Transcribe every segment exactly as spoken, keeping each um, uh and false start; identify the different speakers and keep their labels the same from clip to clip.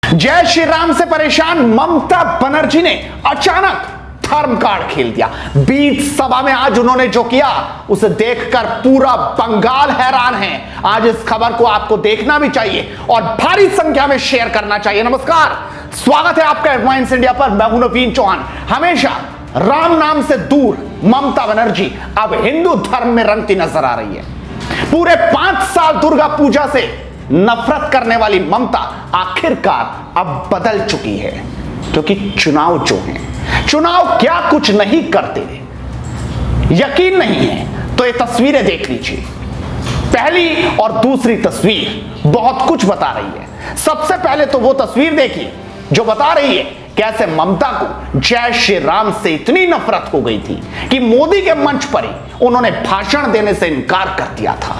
Speaker 1: जय श्री राम से परेशान ममता बनर्जी ने अचानक धर्म कार्ड खेल दिया। बीच सभा में आज उन्होंने जो किया उसे देखकर पूरा बंगाल हैरान है। आज इस खबर को आपको देखना भी चाहिए और भारी संख्या में शेयर करना चाहिए। नमस्कार, स्वागत है आपका हेडलाइंस इंडिया पर। मैं हूं नवीन चौहान। हमेशा राम नाम से दूर ममता बनर्जी अब हिंदू धर्म में रंगती नजर आ रही है। पूरे पांच साल दुर्गा पूजा से नफरत करने वाली ममता आखिरकार अब बदल चुकी है, क्योंकि चुनाव जो हैं, चुनाव क्या कुछ नहीं करते। यकीन नहीं है तो ये तस्वीरें देख लीजिए। पहली और दूसरी तस्वीर बहुत कुछ बता रही है। सबसे पहले तो वो तस्वीर देखिए जो बता रही है कैसे ममता को जय श्री राम से इतनी नफरत हो गई थी कि मोदी के मंच पर ही उन्होंने भाषण देने से इनकार कर दिया था।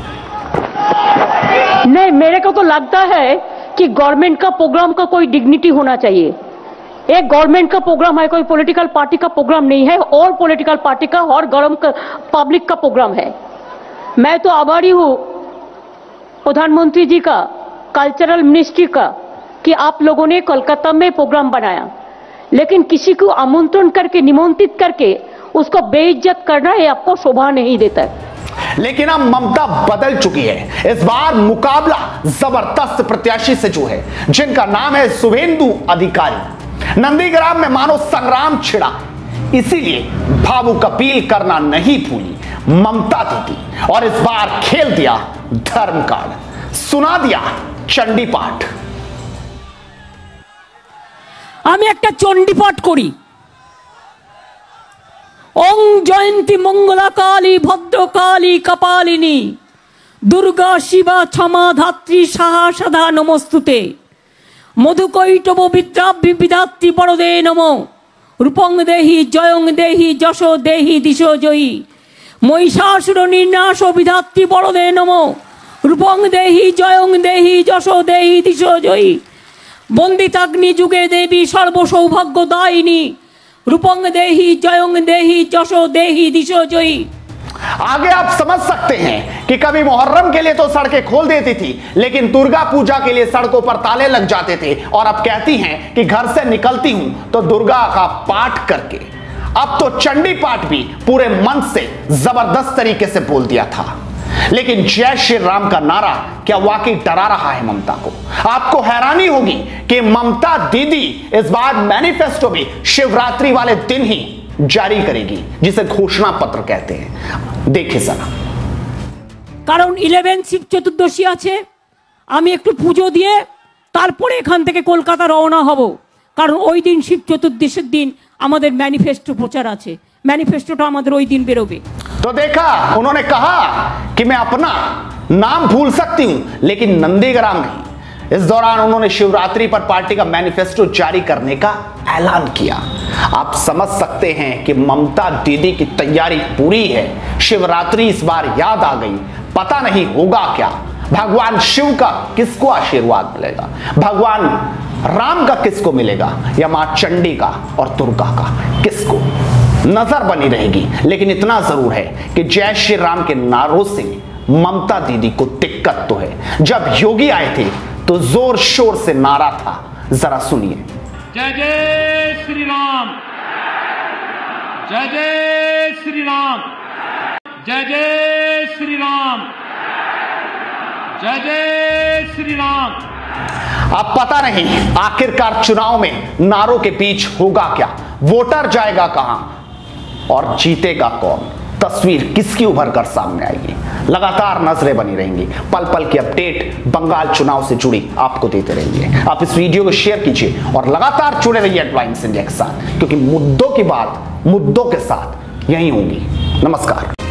Speaker 2: नहीं, मेरे को तो लगता है कि गवर्नमेंट का प्रोग्राम का कोई डिग्निटी होना चाहिए। एक गवर्नमेंट का प्रोग्राम है, कोई पॉलिटिकल पार्टी का प्रोग्राम नहीं है, और पॉलिटिकल पार्टी का और गवर्नमेंट पब्लिक का प्रोग्राम है। मैं तो आभारी हूं प्रधानमंत्री जी का, कल्चरल मिनिस्ट्री का, कि आप लोगों ने कोलकाता में प्रोग्राम बनाया, लेकिन किसी को आमंत्रण करके, निमंत्रित करके उसको बेइज्जत करना ये आपको शोभा नहीं देता है।
Speaker 1: लेकिन अब ममता बदल चुकी है। इस बार मुकाबला जबरदस्त प्रत्याशी से जो है, जिनका नाम है शुभेंदु अधिकारी। नंदीग्राम में मानो संग्राम छिड़ा, इसीलिए भावुक अपील करना नहीं भूली ममता दीदी, और इस बार खेल दिया धर्म कार्ड, सुना दिया चंडी पाठ।
Speaker 2: আমি একটা চণ্ডী পাঠ করি। ওং জয়ন্তী মঙ্গলা কালী ভদ্রকালী কপালিনী দুর্গা শিবা ক্ষমা ধাত্রী সাহা সদা নমস্তুতে মধুকৈটব বিদ্রাভ্যি বিধাত্রী বরদে নমো রূপং দেহি জয়ং দেহি যশো দেহি দিশো জয়ী মহিষাসুর নির্নাশ বিধাত্রী বরদে নমো রূপং দেহি জয়ং দেহি যশো দেহি দিশো জয়ী বন্দিতাগ্নি যুগে দেবী সর্বসৌভাগ্য দায়িনী रूपंग देही जयंग देही जशो देही दिशो जोई।
Speaker 1: आगे आप समझ सकते हैं कि कभी मुहर्रम के लिए तो सड़कें खोल देती थी, लेकिन दुर्गा पूजा के लिए सड़कों पर ताले लग जाते थे, और अब कहती हैं कि घर से निकलती हूं तो दुर्गा का पाठ करके। अब तो चंडी पाठ भी पूरे मन से जबरदस्त तरीके से बोल दिया था। लेकिन जय श्री राम का नारा क्या वाकई डरा रहा है ममता को? आपको हैरानी होगी कि ममता दीदी इस बार मैनिफेस्टो भी शिवरात्रि वाले दिन ही जारी करेगी, जिसे घोषणा पत्र कहते हैं। देखिए जरा।
Speaker 2: কারণ इलेवन শিব চতুর্দশী আছে, আমি একটু পুজো দিয়ে তারপরে এখান থেকে কলকাতা রওনা হব, কারণ ওই দিন শিব চতুর্দশীর দিন আমাদের ম্যানিফেস্টো প্রচার আছে। ম্যানিফেস্টোটা আমাদের ওই দিন বেরোবে।
Speaker 1: तो देखा, उन्होंने कहा कि मैं अपना नाम भूल सकती हूं, लेकिन नंदीग्राम नहीं। इस दौरान उन्होंने शिवरात्रि पर पार्टी का मैनिफेस्टो जारी करने का ऐलान किया। आप समझ सकते हैं कि ममता दीदी की तैयारी पूरी है। शिवरात्रि इस बार याद आ गई, पता नहीं होगा क्या। भगवान शिव का किसको आशीर्वाद मिलेगा, भगवान राम का किसको मिलेगा, या मां चंडी का और दुर्गा का किसको, नजर बनी रहेगी। लेकिन इतना जरूर है कि जय श्री राम के नारों से ममता दीदी को दिक्कत तो है। जब योगी आए थे तो जोर शोर से नारा था, जरा सुनिए।
Speaker 3: जय जय श्री राम, जय जय श्री राम, जय जय श्री राम, जय जय श्री राम।
Speaker 1: अब पता नहीं आखिरकार चुनाव में नारों के बीच होगा क्या, वोटर जाएगा कहां और जीतेगा कौन, तस्वीर किसकी उभर कर सामने आएगी। लगातार नजरें बनी रहेंगी, पल पल की अपडेट बंगाल चुनाव से जुड़ी आपको देते रहेंगे। आप इस वीडियो को शेयर कीजिए और लगातार जुड़े रहिए हेडलाइंस इंडिया के साथ, क्योंकि मुद्दों की बात मुद्दों के साथ यही होंगी। नमस्कार।